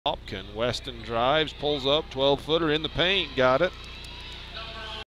Hopkin. Weston drives, pulls up, 12-footer in the paint, got it.